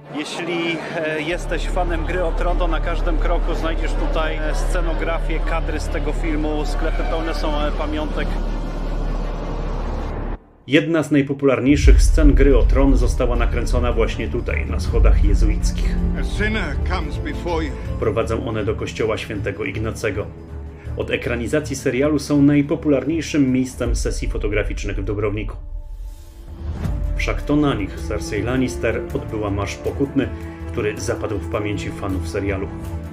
Jeśli jesteś fanem Gry o Tron, to na każdym kroku znajdziesz tutaj scenografię, kadry z tego filmu, sklepy pełne są pamiątek. Jedna z najpopularniejszych scen Gry o Tron została nakręcona właśnie tutaj, na schodach jezuickich. Prowadzą one do kościoła świętego Ignacego. Od ekranizacji serialu są najpopularniejszym miejscem sesji fotograficznych w Dubrowniku. Wszak to na nich Cersei Lannister odbyła marsz pokutny, który zapadł w pamięci fanów serialu.